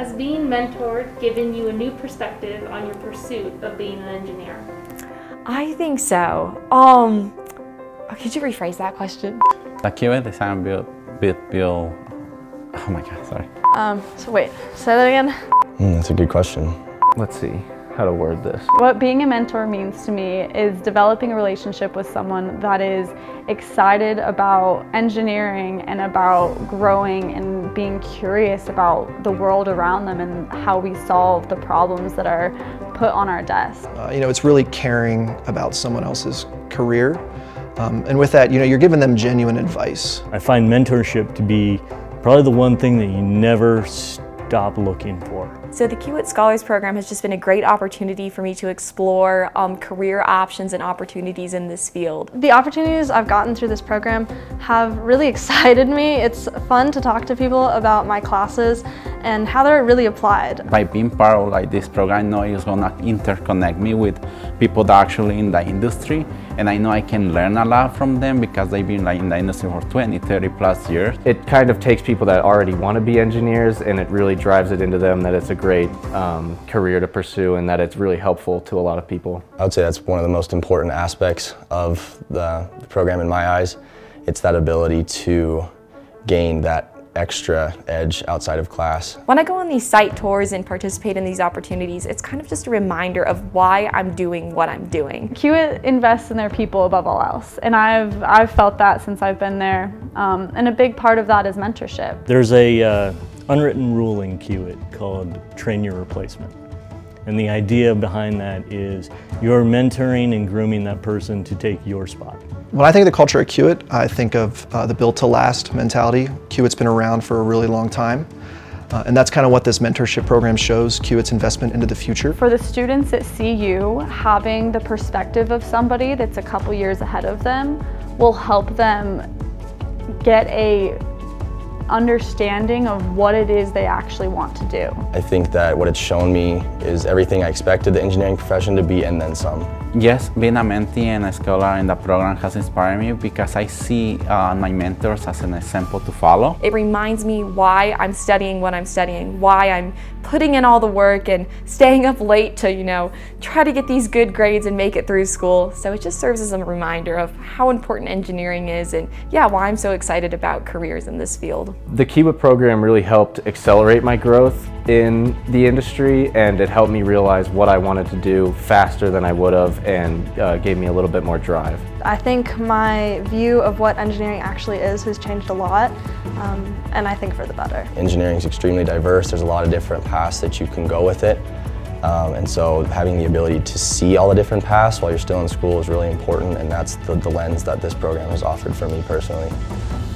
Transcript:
Has being mentored given you a new perspective on your pursuit of being an engineer? I think so. Could you rephrase that question? The Kiewit Design-Build, oh my God, sorry. So wait, say that again? That's a good question. Let's see how to word this. What being a mentor means to me is developing a relationship with someone that is excited about engineering and about growing and being curious about the world around them and how we solve the problems that are put on our desk. It's really caring about someone else's career. And with that, you're giving them genuine advice. I find mentorship to be probably the one thing that you never stop looking for. So the Kiewit Scholars Program has just been a great opportunity for me to explore career options and opportunities in this field. The opportunities I've gotten through this program have really excited me. It's fun to talk to people about my classes and how they're really applied. By being part of this program, I know it's going to interconnect me with people that are actually in the industry, and I know I can learn a lot from them because they've been in the industry for 20, 30 plus years. It kind of takes people that already want to be engineers and it really drives it into them that it's a great career to pursue and that it's really helpful to a lot of people. I would say that's one of the most important aspects of the program in my eyes. It's that ability to gain that extra edge outside of class. When I go on these site tours and participate in these opportunities, it's kind of just a reminder of why I'm doing what I'm doing. Kiewit invests in their people above all else, and I've felt that since I've been there, and a big part of that is mentorship. There's a unwritten rule in Kiewit called train your replacement. And the idea behind that is you're mentoring and grooming that person to take your spot. When I think of the culture at Kiewit, I think of the built to last mentality. Kiewit's been around for a really long time. And that's kind of what this mentorship program shows, Kiewit's investment into the future. For the students at CU, having the perspective of somebody that's a couple years ahead of them will help them get a understanding of what it is they actually want to do. I think that what it's shown me is everything I expected the engineering profession to be and then some. Yes, being a mentee and a scholar in the program has inspired me because I see my mentors as an example to follow. It reminds me why I'm studying what I'm studying, why I'm putting in all the work and staying up late to, try to get these good grades and make it through school. So it just serves as a reminder of how important engineering is and why I'm so excited about careers in this field. The Kiewit program really helped accelerate my growth in the industry, and it helped me realize what I wanted to do faster than I would have and gave me a little bit more drive. I think my view of what engineering actually is has changed a lot, and I think for the better. Engineering is extremely diverse. There's a lot of different paths that you can go with it. And so having the ability to see all the different paths while you're still in school is really important, and that's the lens that this program has offered for me personally.